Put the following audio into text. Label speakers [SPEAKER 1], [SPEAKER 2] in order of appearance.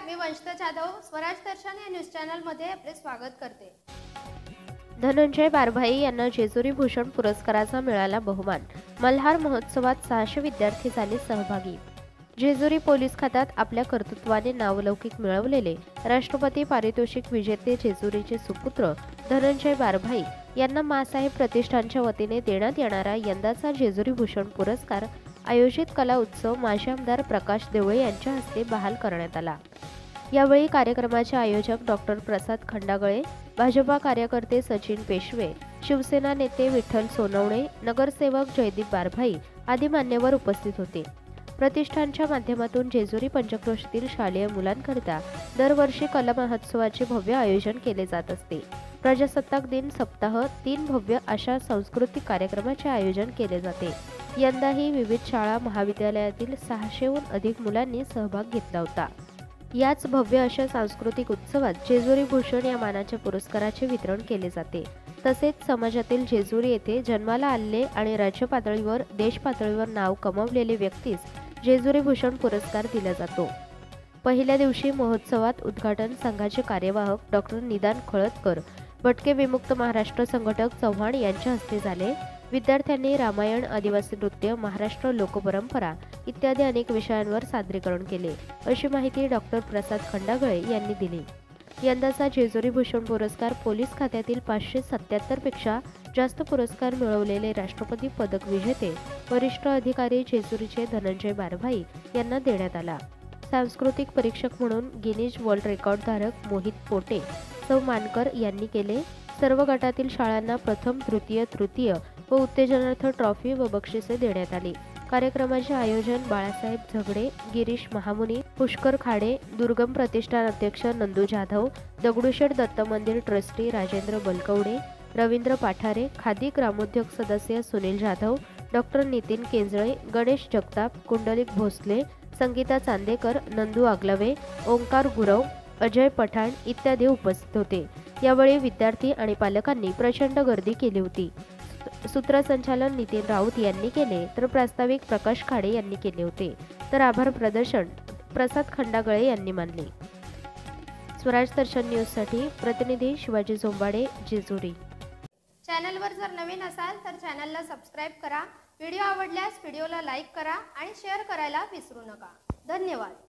[SPEAKER 1] मी वंशिता जाधव स्वराज दर्शन या न्यूज चॅनलमध्ये आपले स्वागत करते।
[SPEAKER 2] धनंजय बारभाई यांना जेजुरी भूषण पुरस्काराचा मिळाला बहुमान। मल्हार महोत्सवात 600 विद्यार्थी झाले सहभागी। जेजुरी पोलीस खात्यात आपल्या कर्तृत्वाने नावलौकिक मिळवलेले राष्ट्रपती पारितोषिक विजेते जेजुरीचे सुपुत्र धनंजय बारभाई यांना मासाहेब प्रतिष्ठानच्या वतीने देण्यात येणारा यंदाचा जेजुरी भूषण पुरस्कार आयोजित कला उत्सव माजी आमदार प्रकाश देवळे यांच्या हस्ते बहाल करण्यात आला। यावेळी कार्यक्रमाचे आयोजक डॉक्टर प्रसाद खंडागळे, भाजपा कार्यकर्ते सचिन पेशवे, शिवसेना नेते विठ्ठल सोनवणे, नगरसेवक जयदीप बारभाई आदी मान्यवर उपस्थित होते। प्रतिष्ठानच्या माध्यमातून जेजुरी पंचक्रोशीतील शालेय मुलांकरिता दरवर्षी कला महोत्सवाचे भव्य आयोजन केले जात असते। प्रजासत्ताक दिन सप्ताह 3 भव्य अशा सांस्कृतिक कार्यक्रमाचे आयोजन केले जाते। यंदाही विविध शाळा महाविद्यालयातील 600हून अधिक मुलांनी सहभाग घेतला होता। याच भव्य अशा सांस्कृतिक उत्सवात जेजुरी भूषण या मानाच्या पुरस्काराचे वितरण केले जाते। तसेच समाजातील जेजुरी येथे जन्माला आलेले आणि राज्य पातळीवर देश पातळीवर नाव कमावलेले व्यक्तीस जेजुरी भूषण पुरस्कार दिला जातो। पहिल्या दिवशी महोत्सवात उद्घाटन संघाचे कार्यवाहक डॉक्टर निदान खळदकर, भटके विमुक्त महाराष्ट्र संघटक चव्हाण यांच्या हस्ते झाले। विद्यार्थ्यांनी रामायण, आदिवासी नृत्य, महाराष्ट्र लोकपरंपरा इत्यादी अनेक विषयांवर सादरीकरण केले, अशी माहिती डॉक्टर प्रसाद खंडागळे यांनी दिली। यंदाचा जेजुरी भूषण पुरस्कार पोलीस खात्यातील 577 पेक्षा जास्त पुरस्कार मिळवलेले राष्ट्रपती पदक विजेते वरिष्ठ अधिकारी जेजुरीचे धनंजय बारभाई यांना देण्यात आला। सांस्कृतिक परीक्षक म्हणून गिनीज वर्ल्ड रेकॉर्ड धारक मोहित पोटे, सौ मानकर यांनी केले। सर्व गटातील शाळांना प्रथम, द्वितीय, तृतीय व उत्तेजनार्थ ट्रॉफी व बक्षिसे देण्यात आली। कार्यक्रमाचे आयोजन बाळासाहेब झगडे, गिरीश महामुनी, पुष्कर खाडे, दुर्गम प्रतिष्ठान अध्यक्ष नंदू जाधव, दगडूशेठ दत्त मंदिर ट्रस्टी राजेंद्र बलकवडे, रवींद्र पाठारे, खादी ग्रामोद्योग सदस्य सुनील जाधव, डॉक्टर नितीन केंजळे, गणेश जगताप, कुंडलिक भोसले, संगीता चांदेकर, नंदू आगलावे, ओंकार गुरव, अजय पठाण इत्यादी उपस्थित होते। यावेळी विद्यार्थी आणि पालकांनी प्रचंड गर्दी केली होती। सूत्रसंचालन नितीन राऊत यांनी केले, तर प्रास्ताविक प्रकाश खाडे यांनी केले होते, तर आभार प्रदर्शन प्रसाद खंडागळे यांनी मानले। स्वराज दर्शन न्यूजसाठी प्रतिनिधी शिवाजी झोंबाडे, जेजुरी।
[SPEAKER 1] चॅनलवर जर नवीन असाल तर चॅनलला सबस्क्राइब करा। व्हिडिओ आवडल्यास व्हिडिओला लाईक करा आणि शेअर करायला विसरू नका। धन्यवाद।